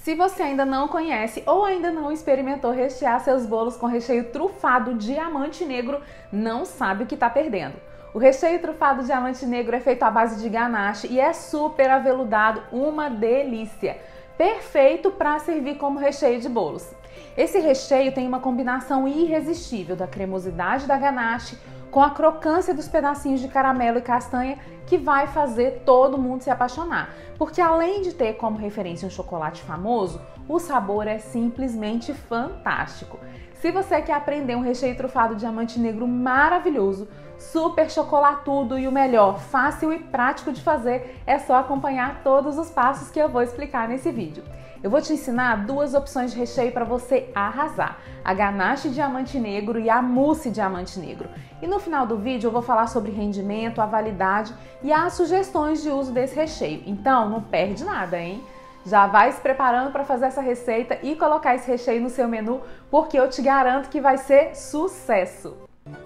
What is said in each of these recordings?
Se você ainda não conhece ou ainda não experimentou rechear seus bolos com recheio trufado diamante negro, não sabe o que está perdendo. O recheio trufado diamante negro é feito à base de ganache e é super aveludado, uma delícia! Perfeito para servir como recheio de bolos. Esse recheio tem uma combinação irresistível da cremosidade da ganache com a crocância dos pedacinhos de caramelo e castanha que vai fazer todo mundo se apaixonar. Porque além de ter como referência um chocolate famoso, o sabor é simplesmente fantástico. Se você quer aprender um recheio trufado diamante negro maravilhoso, super chocolatudo e o melhor, fácil e prático de fazer, é só acompanhar todos os passos que eu vou explicar nesse vídeo. Eu vou te ensinar duas opções de recheio para você arrasar: a ganache diamante negro e a mousse diamante negro. E no final do vídeo eu vou falar sobre rendimento, a validade e as sugestões de uso desse recheio. Então não perde nada, hein? Já vai se preparando para fazer essa receita e colocar esse recheio no seu menu, porque eu te garanto que vai ser sucesso!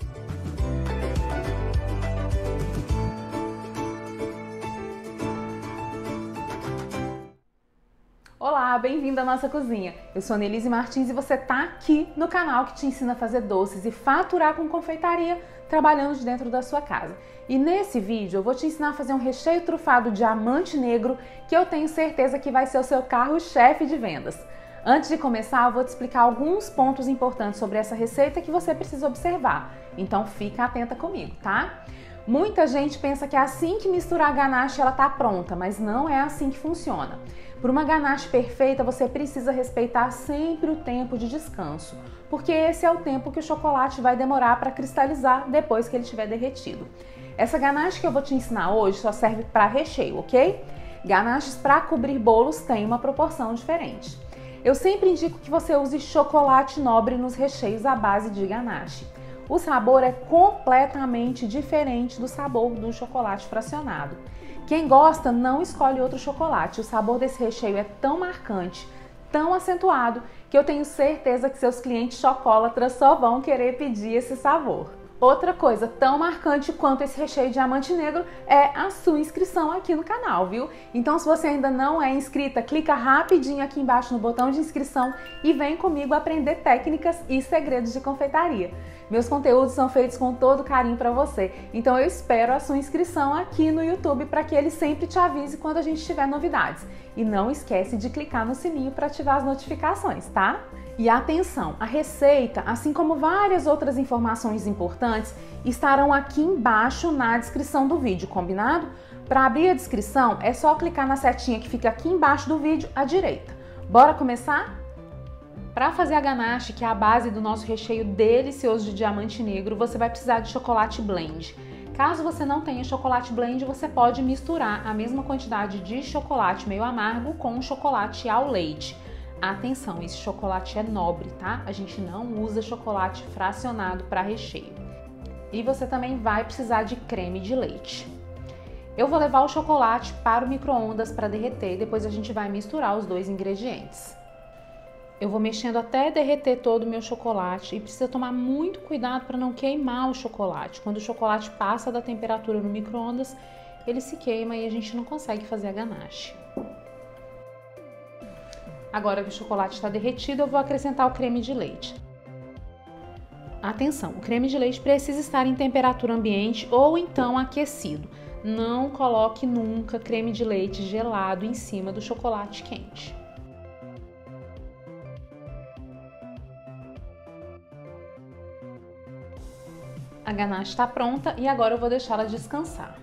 Olá, bem-vindo à nossa cozinha! Eu sou Nelise Martins e você está aqui no canal que te ensina a fazer doces e faturar com confeitaria trabalhando de dentro da sua casa. E nesse vídeo eu vou te ensinar a fazer um recheio trufado diamante negro que eu tenho certeza que vai ser o seu carro-chefe de vendas. Antes de começar, eu vou te explicar alguns pontos importantes sobre essa receita que você precisa observar. Então fica atenta comigo, tá? Muita gente pensa que é assim que misturar a ganache ela tá pronta, mas não é assim que funciona. Por uma ganache perfeita, você precisa respeitar sempre o tempo de descanso, porque esse é o tempo que o chocolate vai demorar para cristalizar depois que ele estiver derretido. Essa ganache que eu vou te ensinar hoje só serve para recheio, ok? Ganaches para cobrir bolos têm uma proporção diferente. Eu sempre indico que você use chocolate nobre nos recheios à base de ganache. O sabor é completamente diferente do sabor do chocolate fracionado. Quem gosta não escolhe outro chocolate. O sabor desse recheio é tão marcante, tão acentuado, que eu tenho certeza que seus clientes chocolatras só vão querer pedir esse sabor. Outra coisa tão marcante quanto esse recheio diamante negro é a sua inscrição aqui no canal, viu? Então, se você ainda não é inscrita, clica rapidinho aqui embaixo no botão de inscrição e vem comigo aprender técnicas e segredos de confeitaria. Meus conteúdos são feitos com todo carinho para você, então eu espero a sua inscrição aqui no YouTube para que ele sempre te avise quando a gente tiver novidades. E não esquece de clicar no sininho para ativar as notificações, tá? E atenção, a receita, assim como várias outras informações importantes, estarão aqui embaixo na descrição do vídeo, combinado? Para abrir a descrição, é só clicar na setinha que fica aqui embaixo do vídeo à direita. Bora começar? Para fazer a ganache, que é a base do nosso recheio delicioso de diamante negro, você vai precisar de chocolate blend. Caso você não tenha chocolate blend, você pode misturar a mesma quantidade de chocolate meio amargo com chocolate ao leite. Atenção, esse chocolate é nobre, tá? A gente não usa chocolate fracionado para recheio. E você também vai precisar de creme de leite. Eu vou levar o chocolate para o micro-ondas para derreter e depois a gente vai misturar os dois ingredientes. Eu vou mexendo até derreter todo o meu chocolate e precisa tomar muito cuidado para não queimar o chocolate. Quando o chocolate passa da temperatura no micro-ondas, ele se queima e a gente não consegue fazer a ganache. Agora que o chocolate está derretido, eu vou acrescentar o creme de leite. Atenção, o creme de leite precisa estar em temperatura ambiente ou então aquecido. Não coloque nunca creme de leite gelado em cima do chocolate quente. A ganache está pronta e agora eu vou deixá-la descansar.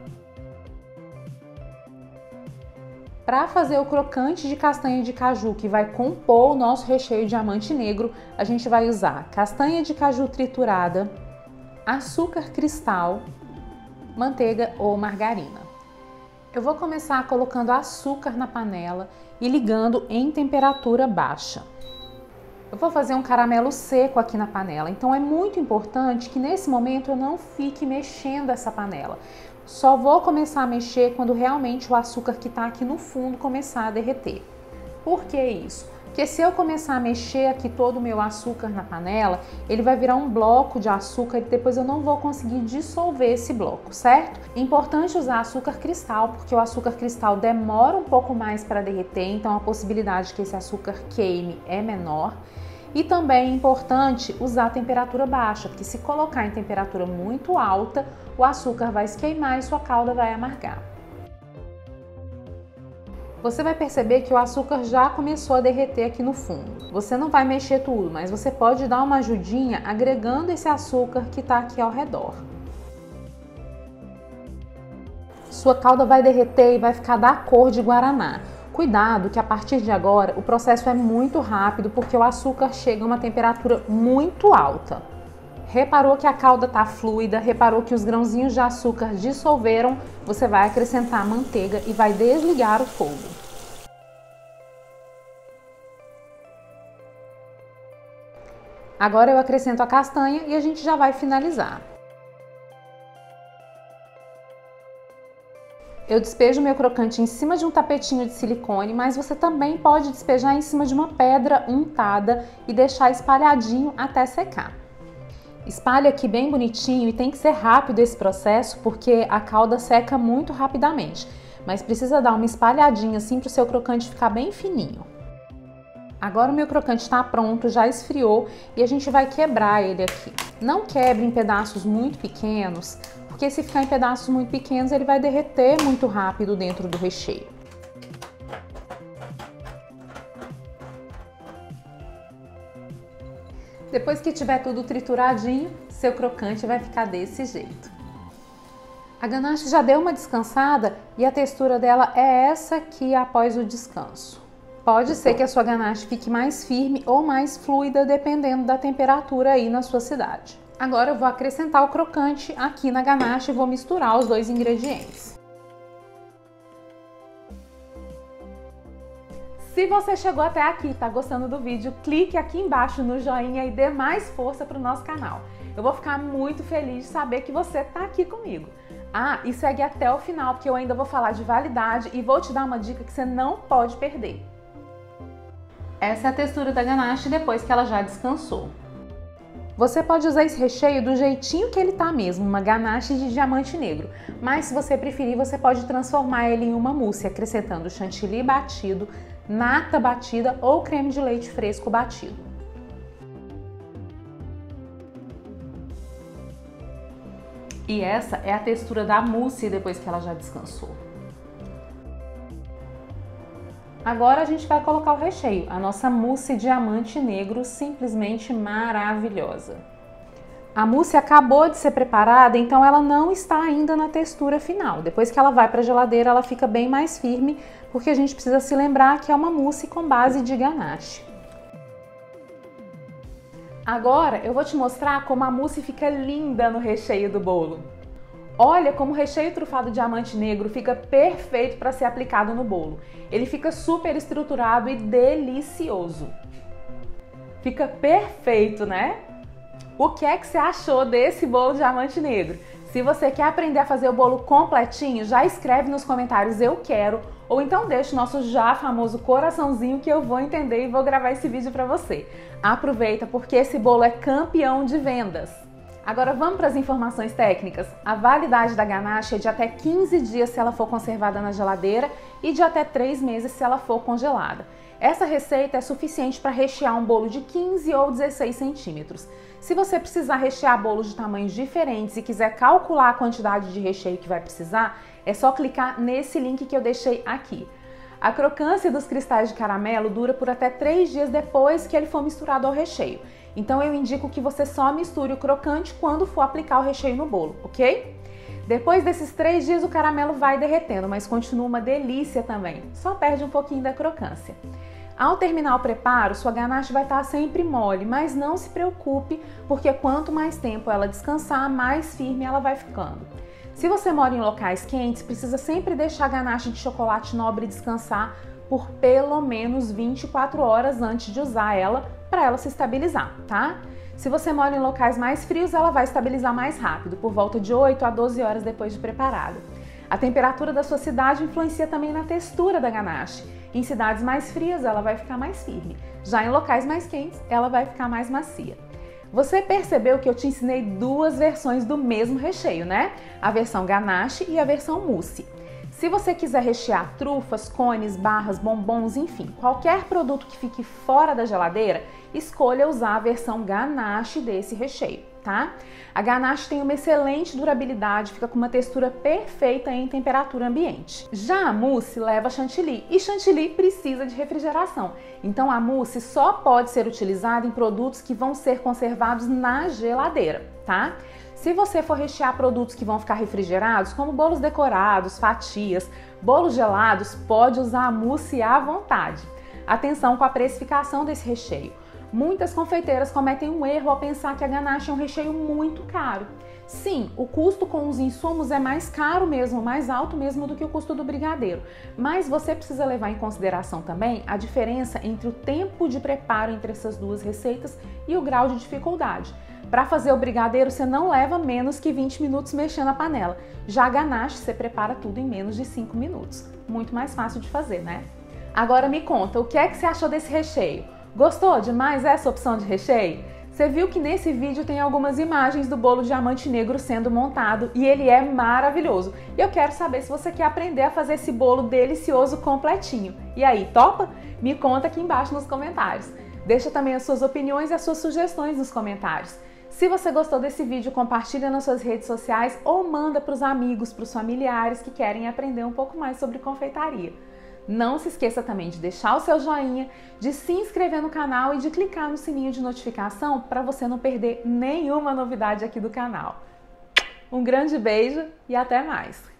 Para fazer o crocante de castanha de caju que vai compor o nosso recheio diamante negro, a gente vai usar castanha de caju triturada, açúcar cristal, manteiga ou margarina. Eu vou começar colocando açúcar na panela e ligando em temperatura baixa. Eu vou fazer um caramelo seco aqui na panela, então é muito importante que nesse momento eu não fique mexendo essa panela. Só vou começar a mexer quando realmente o açúcar que está aqui no fundo começar a derreter. Por que isso? Porque se eu começar a mexer aqui todo o meu açúcar na panela, ele vai virar um bloco de açúcar e depois eu não vou conseguir dissolver esse bloco, certo? É importante usar açúcar cristal, porque o açúcar cristal demora um pouco mais para derreter, então a possibilidade de que esse açúcar queime é menor. E também é importante usar a temperatura baixa, porque se colocar em temperatura muito alta, o açúcar vai se queimar e sua calda vai amargar. Você vai perceber que o açúcar já começou a derreter aqui no fundo. Você não vai mexer tudo, mas você pode dar uma ajudinha agregando esse açúcar que está aqui ao redor. Sua calda vai derreter e vai ficar da cor de guaraná. Cuidado que a partir de agora o processo é muito rápido porque o açúcar chega a uma temperatura muito alta. Reparou que a calda está fluida, reparou que os grãozinhos de açúcar dissolveram, você vai acrescentar a manteiga e vai desligar o fogo. Agora eu acrescento a castanha e a gente já vai finalizar. Eu despejo meu crocante em cima de um tapetinho de silicone, mas você também pode despejar em cima de uma pedra untada e deixar espalhadinho até secar. Espalhe aqui bem bonitinho e tem que ser rápido esse processo porque a calda seca muito rapidamente, mas precisa dar uma espalhadinha assim para o seu crocante ficar bem fininho. Agora o meu crocante está pronto, já esfriou e a gente vai quebrar ele aqui. Não quebre em pedaços muito pequenos, porque se ficar em pedaços muito pequenos ele vai derreter muito rápido dentro do recheio. Depois que tiver tudo trituradinho, seu crocante vai ficar desse jeito. A ganache já deu uma descansada e a textura dela é essa aqui após o descanso. Pode ser que a sua ganache fique mais firme ou mais fluida, dependendo da temperatura aí na sua cidade. Agora eu vou acrescentar o crocante aqui na ganache e vou misturar os dois ingredientes. Se você chegou até aqui e está gostando do vídeo, clique aqui embaixo no joinha e dê mais força para o nosso canal. Eu vou ficar muito feliz de saber que você está aqui comigo. Ah, e segue até o final, porque eu ainda vou falar de validade e vou te dar uma dica que você não pode perder. Essa é a textura da ganache depois que ela já descansou. Você pode usar esse recheio do jeitinho que ele tá mesmo, uma ganache de diamante negro. Mas se você preferir, você pode transformar ele em uma mousse, acrescentando chantilly batido, nata batida ou creme de leite fresco batido. E essa é a textura da mousse depois que ela já descansou. Agora a gente vai colocar o recheio, a nossa mousse diamante negro simplesmente maravilhosa. A mousse acabou de ser preparada, então ela não está ainda na textura final. Depois que ela vai para a geladeira, ela fica bem mais firme, porque a gente precisa se lembrar que é uma mousse com base de ganache. Agora eu vou te mostrar como a mousse fica linda no recheio do bolo. Olha como o recheio trufado diamante negro fica perfeito para ser aplicado no bolo. Ele fica super estruturado e delicioso. Fica perfeito, né? O que é que você achou desse bolo diamante negro? Se você quer aprender a fazer o bolo completinho, já escreve nos comentários "eu quero", ou então deixa o nosso já famoso coraçãozinho que eu vou entender e vou gravar esse vídeo para você. Aproveita porque esse bolo é campeão de vendas. Agora vamos para as informações técnicas. A validade da ganache é de até 15 dias se ela for conservada na geladeira e de até 3 meses se ela for congelada. Essa receita é suficiente para rechear um bolo de 15 ou 16 centímetros. Se você precisar rechear bolos de tamanhos diferentes e quiser calcular a quantidade de recheio que vai precisar, é só clicar nesse link que eu deixei aqui. A crocância dos cristais de caramelo dura por até 3 dias depois que ele for misturado ao recheio. Então eu indico que você só misture o crocante quando for aplicar o recheio no bolo, ok? Depois desses 3 dias o caramelo vai derretendo, mas continua uma delícia também. Só perde um pouquinho da crocância. Ao terminar o preparo, sua ganache vai estar sempre mole, mas não se preocupe, porque quanto mais tempo ela descansar, mais firme ela vai ficando. Se você mora em locais quentes, precisa sempre deixar a ganache de chocolate nobre descansar por pelo menos 24 horas antes de usar ela, para ela se estabilizar, tá? Se você mora em locais mais frios, ela vai estabilizar mais rápido, por volta de 8 a 12 horas depois de preparada. A temperatura da sua cidade influencia também na textura da ganache. Em cidades mais frias, ela vai ficar mais firme. Já em locais mais quentes, ela vai ficar mais macia. Você percebeu que eu te ensinei duas versões do mesmo recheio, né? A versão ganache e a versão mousse. Se você quiser rechear trufas, cones, barras, bombons, enfim, qualquer produto que fique fora da geladeira, escolha usar a versão ganache desse recheio, tá? A ganache tem uma excelente durabilidade, fica com uma textura perfeita em temperatura ambiente. Já a mousse leva chantilly e chantilly precisa de refrigeração. Então a mousse só pode ser utilizada em produtos que vão ser conservados na geladeira, tá? Se você for rechear produtos que vão ficar refrigerados, como bolos decorados, fatias, bolos gelados, pode usar a mousse à vontade. Atenção com a precificação desse recheio. Muitas confeiteiras cometem um erro ao pensar que a ganache é um recheio muito caro. Sim, o custo com os insumos é mais caro mesmo, mais alto mesmo do que o custo do brigadeiro. Mas você precisa levar em consideração também a diferença entre o tempo de preparo entre essas duas receitas e o grau de dificuldade. Para fazer o brigadeiro, você não leva menos que 20 minutos mexendo a panela. Já a ganache, você prepara tudo em menos de 5 minutos. Muito mais fácil de fazer, né? Agora me conta, o que é que você achou desse recheio? Gostou demais essa opção de recheio? Você viu que nesse vídeo tem algumas imagens do bolo diamante negro sendo montado e ele é maravilhoso. E eu quero saber se você quer aprender a fazer esse bolo delicioso completinho. E aí, topa? Me conta aqui embaixo nos comentários. Deixa também as suas opiniões e as suas sugestões nos comentários. Se você gostou desse vídeo, compartilha nas suas redes sociais ou manda para os amigos, para os familiares que querem aprender um pouco mais sobre confeitaria. Não se esqueça também de deixar o seu joinha, de se inscrever no canal e de clicar no sininho de notificação para você não perder nenhuma novidade aqui do canal. Um grande beijo e até mais!